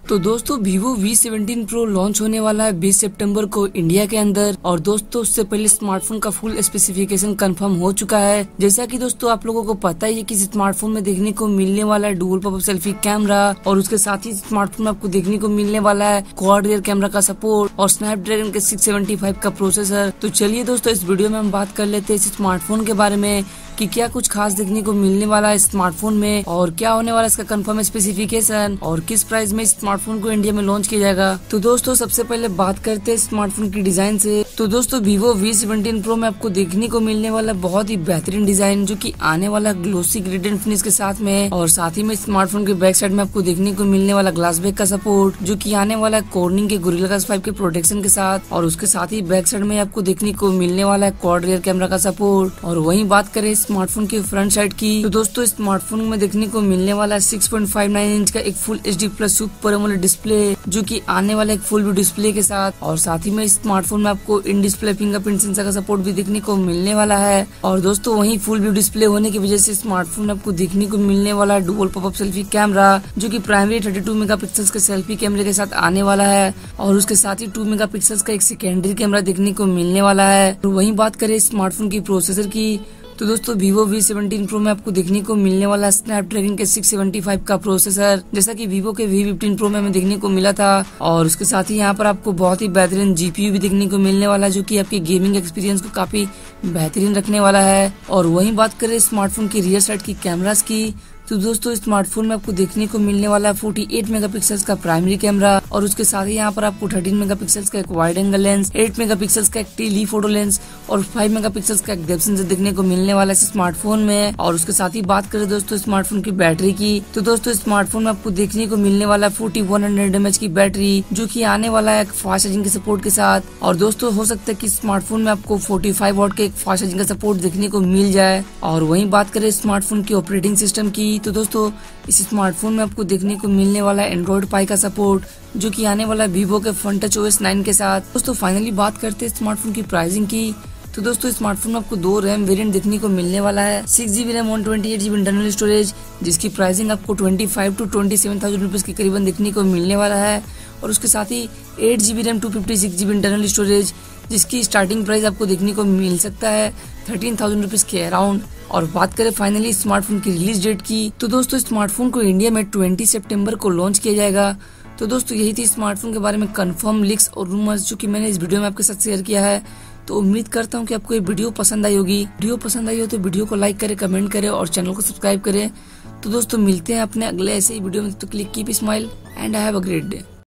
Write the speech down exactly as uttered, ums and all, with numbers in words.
तो दोस्तों Vivo V seventeen Pro launch होने वाला है बीस सितंबर को इंडिया के अंदर। और दोस्तों उससे पहले स्मार्टफोन का फुल स्पेसिफिकेशन कंफर्म हो चुका है। जैसा कि दोस्तों आप लोगों को पता ही है कि स्मार्टफोन में देखने को मिलने वाला है डुअल पॉपअप सेल्फी कैमरा, और उसके साथ ही स्मार्टफोन में आपको देखने को मिलने वाला है क्वाड रियर कैमरा का सपोर्ट और स्नैपड्रैगन के सिक्स सेवेंटी फाइव का प्रोसेसर। तो चलिए दोस्तों इस वीडियो में हम बात कर लेते हैं इस स्मार्टफोन के बारे में कि क्या कुछ खास देखने को मिलने वाला है स्मार्टफोन में, और क्या होने वाला है इसका कंफर्म स्पेसिफिकेशन, और किस प्राइस में स्मार्टफोन को इंडिया में लॉन्च किया जाएगा। तो दोस्तों सबसे पहले बात करते हैं स्मार्टफोन की डिजाइन से। तो दोस्तों Vivo वी सेवनटीन Pro में आपको देखने को मिलने वाला बहुत ही बेहतरीन डिजाइन जो कि आने वाला ग्लोसी ग्रेडेंट फिनिश के साथ में, और साथ ही में स्मार्टफोन के बैक साइड में आपको देखने को मिलने वाला ग्लास बैक का सपोर्ट जो कि आने वाला कॉर्निंग के गोरिल्ला ग्लास फाइव के प्रोटेक्शन के साथ, और उसके साथ ही बैक साइड में आपको देखने को मिलने वाला है क्वाड रियर कैमरा का सपोर्ट। और वहीं बात करें स्मार्टफोन के फ्रंट साइड की, तो दोस्तों स्मार्टफोन में देखने को मिलने वाला six point five nine inch का एक full H D plus super AMOLED display जो कि आने वाला एक फुल व्यू डिस्प्ले के साथ, और साथ ही में स्मार्टफोन में आपको इन डिस्प्ले फिंगरप्रिंट सेंसर का सपोर्ट भी देखने को मिलने वाला है। और दोस्तों वहीं फुल व्यू डिस्प्ले होने की वजह से स्मार्टफोन में आपको देखने को मिलने वाला डुअल पॉपअप सेल्फी कैमरा जो कि प्राइमरी थर्टी टू मेगापिक्सल के सेल्फी कैमरे के साथ आने वाला है, और उसके साथ ही टू मेगापिक्सल का एक सेकेंडरी कैमरा देखने को मिलने वाला है। और वहीं बात करें स्मार्टफोन की प्रोसेसर की, तो दोस्तों Vivo वी सेवनटीन Pro में आपको देखने को मिलने वाला स्नैपड्रैगन के सिक्स सेवेंटी फाइव का प्रोसेसर जैसा कि Vivo के वी फिफ्टीन Pro में हमें देखने को मिला था। और उसके साथ ही यहाँ पर आपको बहुत ही बेहतरीन जीपीयू भी देखने को मिलने वाला जो कि आपके गेमिंग एक्सपीरियंस को काफी बेहतरीन रखने वाला है। और वहीं बात करें स्मार्टफोन की रियर साइड की कैमरास की, तो दोस्तों स्मार्टफोन में आपको देखने को मिलने वाला है फोर्टी एट मेगापिक्सल्स का प्राइमरी कैमरा, और उसके साथ ही यहाँ पर आपको थर्टीन मेगापिक्सल्स का एक wide angle lens, eight megapixels का एक टेलीफोटो लेंस और फाइव मेगापिक्सल्स का एक डेप्थ सेंसर देखने को मिलने वाला है स्मार्टफोन में। और उसके साथ ही बात करें दोस्तों स्मार्टफोन की बैटरी की, तो दोस्तों स्मार्टफोन में आपको देखने को मिलने वाला forty one hundred M H की बैटरी जो की आने वाला है फास्ट चार्जिंग के सपोर्ट के साथ। और दोस्तों हो सकता है की स्मार्टफोन में आपको फोर्टी फाइव वॉट के एक फास्ट चार्जिंग का सपोर्ट देखने को मिल जाए। और वहीं बात करें स्मार्टफोन की ऑपरेटिंग सिस्टम की, तो दोस्तों इस स्मार्टफोन में आपको देखने को मिलने वाला है एंड्रॉइड पाई का सपोर्ट जो कि आने वाला है Vivo के फ्रंट टच ओएस नाइन के साथ। दोस्तों फाइनली बात करते हैं स्मार्टफोन की प्राइसिंग की, तो दोस्तों स्मार्टफोन में आपको दो रैम वेरिएंट देखने को मिलने वाला है, six GB RAM one twenty eight GB internal storage जिसकी प्राइसिंग आपको twenty five to twenty seven thousand rupees के करीबन देखने को मिलने वाला है। और उसके साथ ही eight GB RAM two fifty six GB internal storage जिसकी स्टार्टिंग प्राइस आपको देखने को मिल सकता है थर्टीन थाउजेंड रुपीज के अराउंड। और बात करें फाइनली स्मार्टफोन की रिलीज डेट की, तो दोस्तों स्मार्टफोन को इंडिया में ट्वेंटी सितंबर को लॉन्च किया जाएगा। तो दोस्तों यही थी स्मार्टफोन के बारे में कंफर्म लीक्स और रूमर्स जो कि मैंने इस वीडियो में आपके साथ शेयर किया है। तो उम्मीद करता हूँ कि आपको ये वीडियो पसंद आई होगी। वीडियो पसंद आई हो तो वीडियो को लाइक करें, कमेंट करें और चैनल को सब्सक्राइब करें। तो दोस्तों मिलते हैं अपने अगले ऐसे ही वीडियो में, तो click keep smile and I have a great day.